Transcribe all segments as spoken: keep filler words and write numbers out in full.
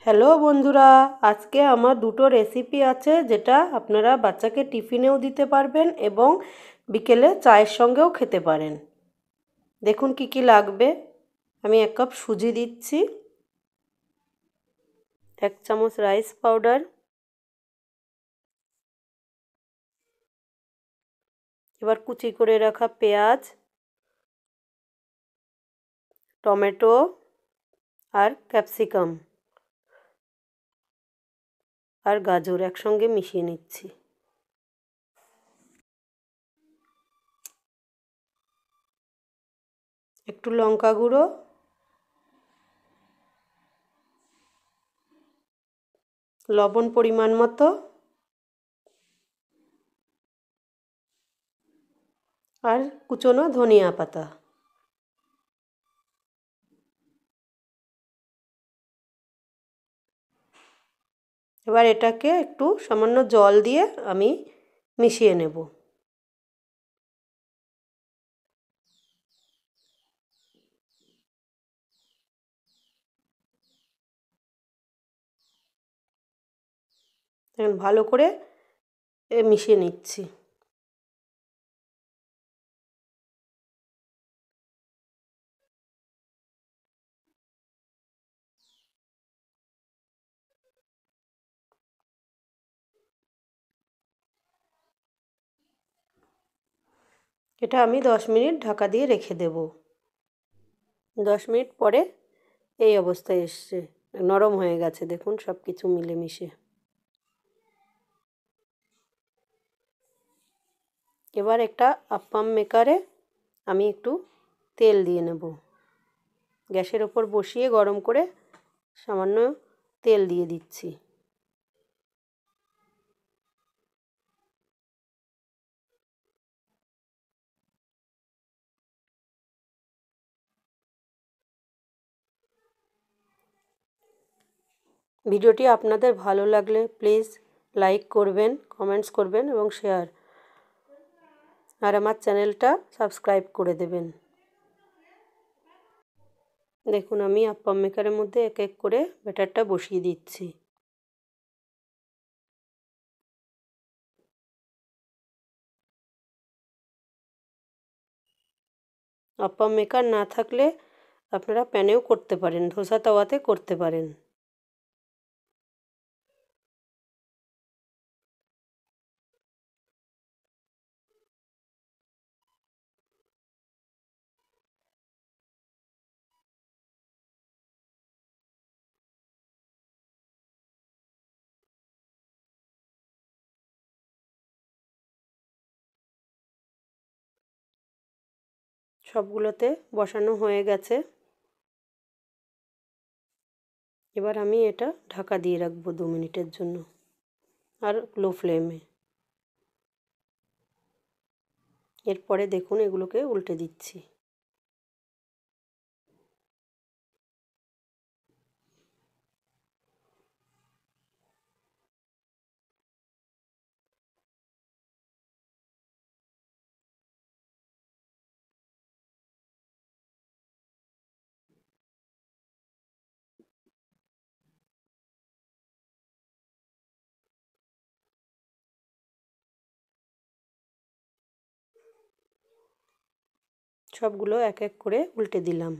Hello বন্ধুরা, আজকে আমার দুটো রেসিপি আছে যেটা আপনারা বাচ্চাকে টিফিনেও দিতে পারবেন এবং বিকেলে চায়ের সঙ্গেও খেতে পারেন। দেখুন কি কি লাগবে। আমি এক কাপ সুজি দিচ্ছি, এক চামচ রাইস পাউডার, এবার কুচি করে রাখা পেঁয়াজ, টমেটো আর ক্যাপসিকাম আর গাজর একসঙ্গে মিশিয়ে নিচ্ছি। একটু লঙ্কা গুঁড়ো, লবণ পরিমাণ মতো, আর কুচনো ধনিয়া পাতা। এবার এটাকে একটু সামান্য জল দিয়ে আমি মিশিয়ে নেব। এখন ভালো করে মিশিয়ে নিচ্ছি। এটা আমি দশ মিনিট ঢাকা দিয়ে রেখে দেব। দশ মিনিট পরে এই অবস্থায় এসছে, নরম হয়ে গেছে, দেখুন সব কিছু মিলেমিশে। এবার একটা আপ্পাম মেকারে আমি একটু তেল দিয়ে নেব। গ্যাসের ওপর বসিয়ে গরম করে সামান্য তেল দিয়ে দিচ্ছি। ভিডিওটি আপনাদের ভালো লাগলে প্লিজ লাইক করবেন, কমেন্টস করবেন এবং শেয়ার, আর আমার চ্যানেলটা সাবস্ক্রাইব করে দেবেন। দেখুন আমি আপ্পাম মেকারের মধ্যে এক এক করে ব্যাটারটা বসিয়ে দিচ্ছি। আপ্পাম মেকার না থাকলে আপনারা প্যানেও করতে পারেন, ধোসা তাওয়াতে করতে পারেন। সবগুলোতে বসানো হয়ে গেছে। এবার আমি এটা ঢাকা দিয়ে রাখবো দু মিনিটের জন্য, আর লো ফ্লেমে। এরপরে দেখুন এগুলোকে উল্টে দিচ্ছি। সবগুলো এক এক করে উল্টে দিলাম।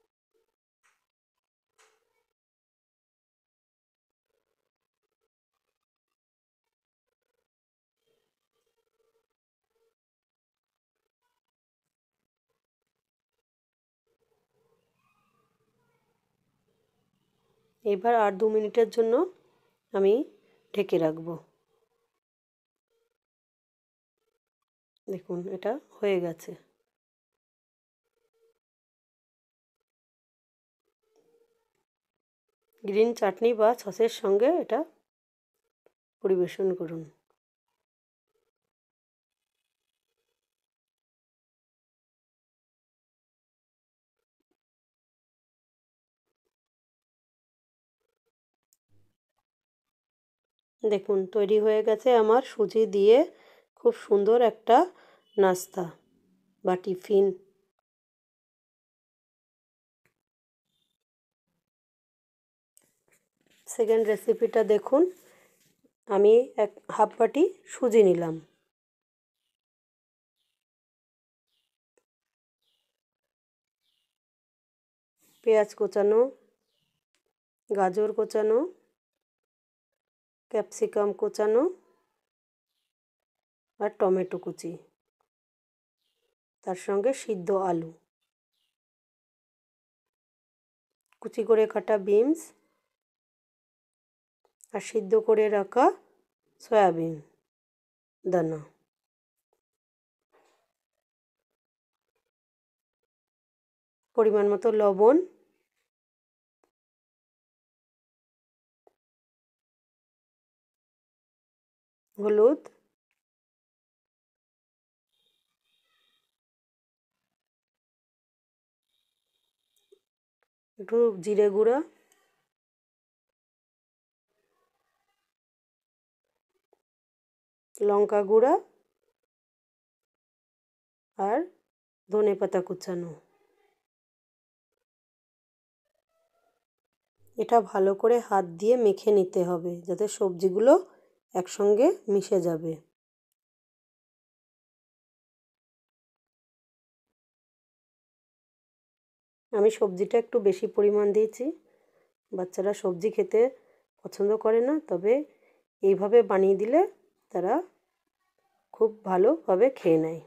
এবার আর দু মিনিটের জন্য আমি ঢেকে রাখবো। দেখুন এটা হয়ে গেছে। গ্রিন চাটনি বা সসের সঙ্গে এটা পরিবেশন করুন। দেখুন তৈরি হয়ে গেছে আমার সুজি দিয়ে খুব সুন্দর একটা নাস্তা বা টিফিন। সেকেন্ড রেসিপিটা দেখুন, আমি এক হাফ বাটি সুজি নিলাম, পেঁয়াজ কোচানো, গাজর কোচানো, ক্যাপসিকাম কোচানো আর টমেটো কুচি, তার সঙ্গে সিদ্ধ আলু, কুচি করে কাটা বিনস আর সিদ্ধ করে রাখা সয়াবিন দানা। পরিমাণ মতো লবণ, হলুদ, একটু জিরে গুঁড়া, লঙ্কা গুঁড়া আর ধনেপাতা কুচানো। এটা ভালো করে হাত দিয়ে মেখে নিতে হবে যাতে সবজিগুলো একসঙ্গে মিশে যাবে। আমি সবজিটা একটু বেশি পরিমাণ দিয়েছি, বাচ্চারা সবজি খেতে পছন্দ করে না, তবে এইভাবে বানিয়ে দিলে তারা খুব ভালোভাবে খেয়ে নেয়।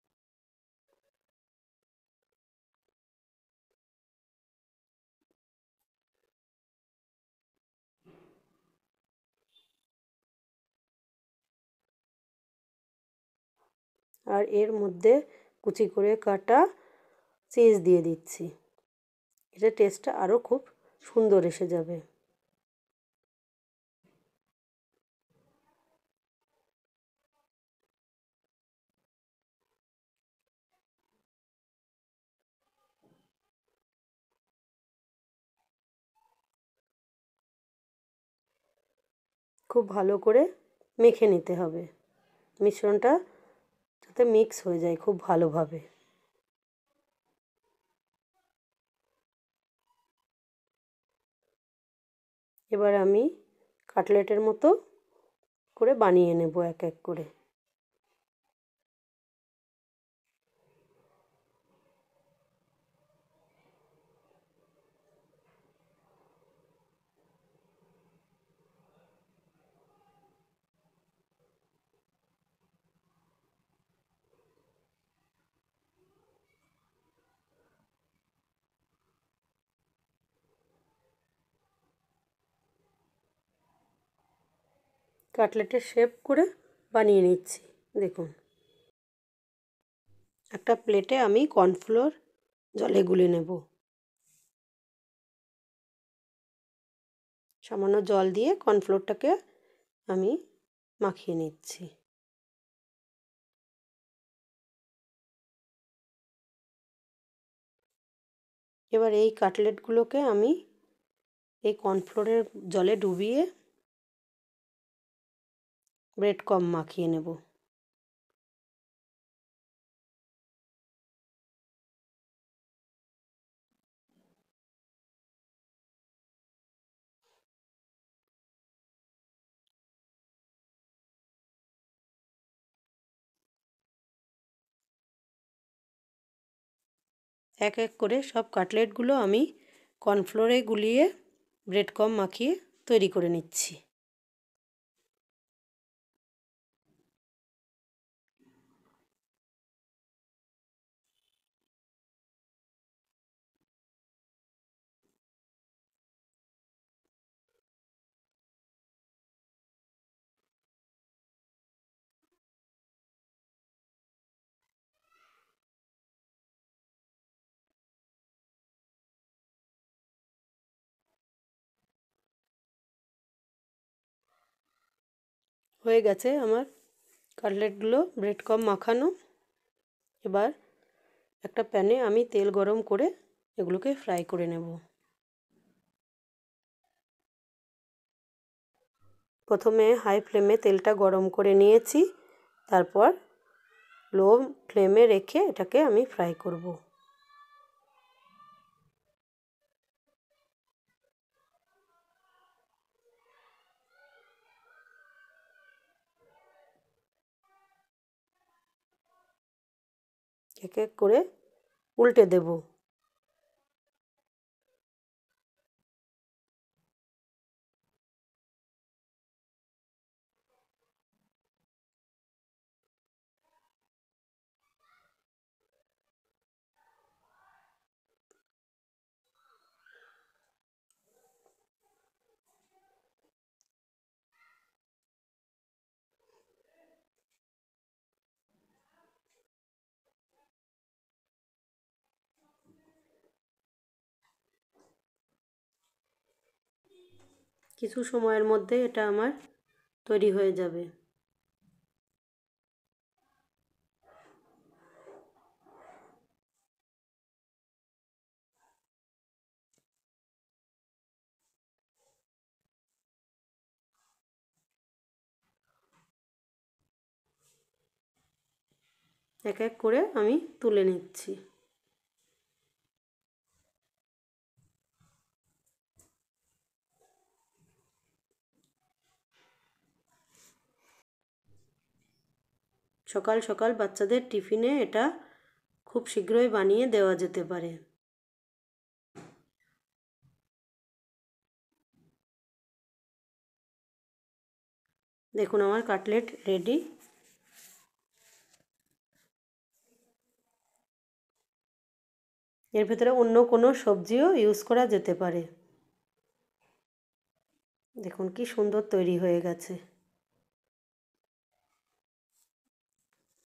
আর এর মধ্যে কুচি করে কাটা চিজ দিয়ে দিচ্ছি, এটা টেস্টটা আরও খুব সুন্দর এসে যাবে। খুব ভালো করে মেখে নিতে হবে, মিশ্রণটা যাতে মিক্স হয়ে যায় খুব ভালোভাবে। এবার আমি কাটলেটের মতো করে বানিয়ে নেব এক এক করে। কাটলেটের শেপ করে বানিয়ে নিচ্ছি। দেখুন, একটা প্লেটে আমি কর্নফ্লোর জলে গুলে নেব, সামান্য জল দিয়ে কর্নফ্লোরটাকে আমি মাখিয়ে নিচ্ছি। এবার এই কাটলেটগুলোকে আমি এই কর্নফ্লোরের জলে ডুবিয়ে ব্রেড ক্রাম্ব মাখিয়ে নেব। এক এক করে সব কাটলেটগুলো আমি কর্নফ্লোরে গুলিয়ে ব্রেড ক্রাম্ব মাখিয়ে তৈরি করে নিচ্ছি। হয়ে গেছে আমার কাটলেটগুলো ব্রেড ক্রাম্ব মাখানো। এবার একটা প্যানে আমি তেল গরম করে এগুলোকে ফ্রাই করে নেব। প্রথমে হাই ফ্লেমে তেলটা গরম করে নিয়েছি, তারপর লো ফ্লেমে রেখে এটাকে আমি ফ্রাই করব। এক এক করে উল্টে দেব। কিছু সময়ের মধ্যে এটা আমার তৈরি হয়ে যাবে। এক এক করে আমি তুলে নিচ্ছি। সকাল সকাল বাচ্চাদের টিফিনে এটা খুব শীঘ্রই বানিয়ে দেওয়া যেতে পারে। দেখুন আমার কাটলেট রেডি। এর ভেতরে অন্য কোনো সবজিও ইউজ করা যেতে পারে। দেখুন কি সুন্দর তৈরি হয়ে গেছে।